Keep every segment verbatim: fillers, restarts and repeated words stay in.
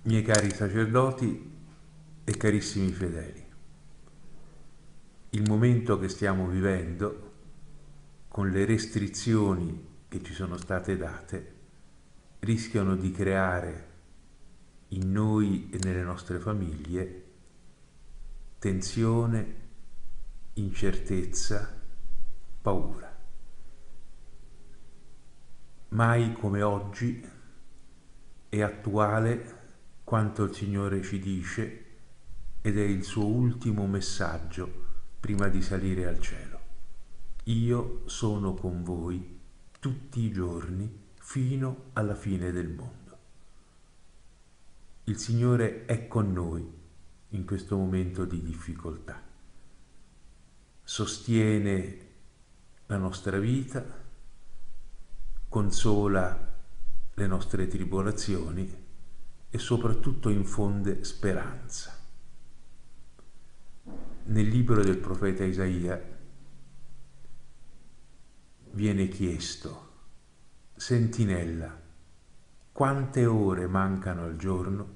Miei cari sacerdoti e carissimi fedeli, il momento che stiamo vivendo, con le restrizioni che ci sono state date, rischiano di creare in noi e nelle nostre famiglie tensione, incertezza, paura. Mai come oggi è attuale quanto il Signore ci dice ed è il suo ultimo messaggio prima di salire al cielo. Io sono con voi tutti i giorni fino alla fine del mondo. Il Signore è con noi in questo momento di difficoltà. Sostiene la nostra vita, consola le nostre tribolazioni e soprattutto infonde speranza. Nel libro del profeta Isaia viene chiesto: sentinella, quante ore mancano al giorno?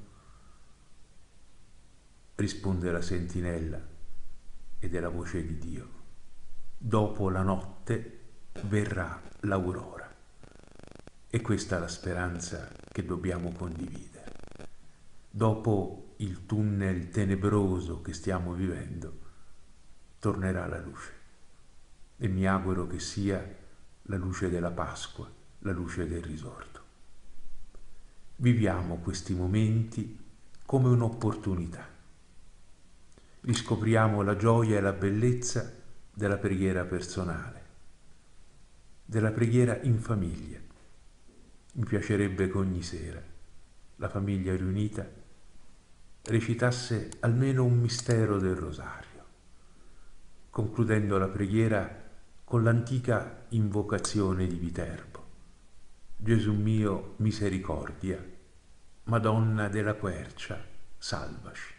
Risponde la sentinella, ed è la voce di Dio: dopo la notte verrà l'aurora. E questa è la speranza che dobbiamo condividere. Dopo il tunnel tenebroso che stiamo vivendo, tornerà la luce. E mi auguro che sia la luce della Pasqua, la luce del risorto. Viviamo questi momenti come un'opportunità. Riscopriamo la gioia e la bellezza della preghiera personale, della preghiera in famiglia. Mi piacerebbe che ogni sera la famiglia riunita recitasse almeno un mistero del rosario, concludendo la preghiera con l'antica invocazione di Viterbo: Gesù mio, misericordia, Madonna della Quercia, salvaci.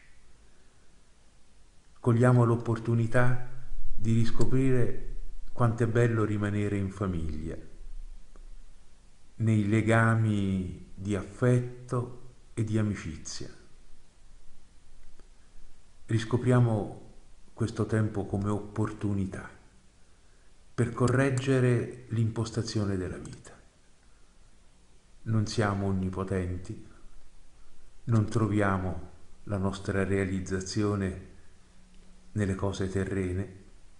Cogliamo l'opportunità di riscoprire quanto è bello rimanere in famiglia, nei legami di affetto e di amicizia. Riscopriamo questo tempo come opportunità per correggere l'impostazione della vita. Non siamo onnipotenti, non troviamo la nostra realizzazione nelle cose terrene,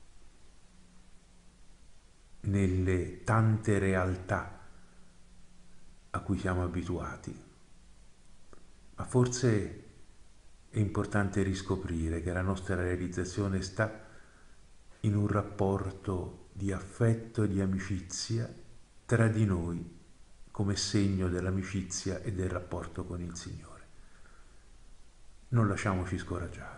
nelle tante realtà a cui siamo abituati, ma forse è importante riscoprire che la nostra realizzazione sta in un rapporto di affetto e di amicizia tra di noi, come segno dell'amicizia e del rapporto con il Signore. Non lasciamoci scoraggiare.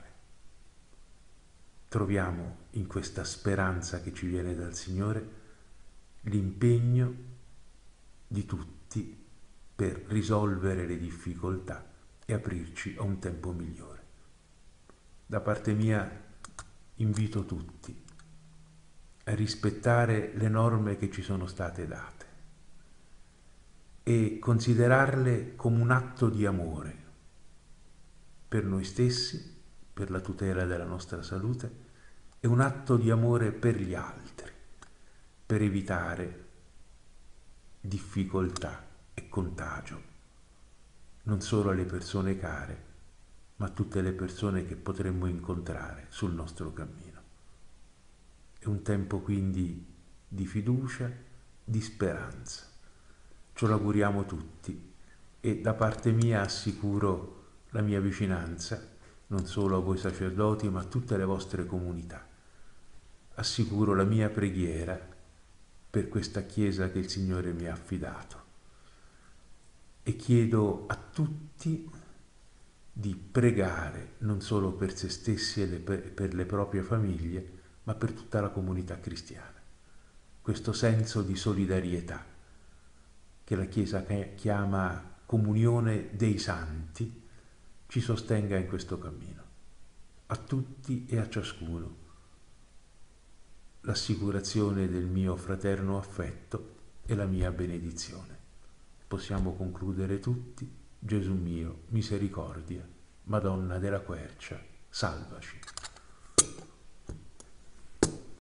Troviamo in questa speranza che ci viene dal Signore l'impegno di tutti per risolvere le difficoltà e aprirci a un tempo migliore. Da parte mia invito tutti a rispettare le norme che ci sono state date e considerarle come un atto di amore per noi stessi, per la tutela della nostra salute, e un atto di amore per gli altri, per evitare difficoltà e contagio, non solo alle persone care, ma a tutte le persone che potremmo incontrare sul nostro cammino. È un tempo quindi di fiducia, di speranza. Ce lo auguriamo tutti e da parte mia assicuro la mia vicinanza, non solo a voi sacerdoti, ma a tutte le vostre comunità. Assicuro la mia preghiera per questa Chiesa che il Signore mi ha affidato e chiedo a tutti di pregare non solo per se stessi e le, per le proprie famiglie, ma per tutta la comunità cristiana. Questo senso di solidarietà che la Chiesa chiama comunione dei santi ci sostenga in questo cammino. A tutti e a ciascuno l'assicurazione del mio fraterno affetto e la mia benedizione. Possiamo concludere tutti Gesù mio, misericordia. Madonna della Quercia, salvaci.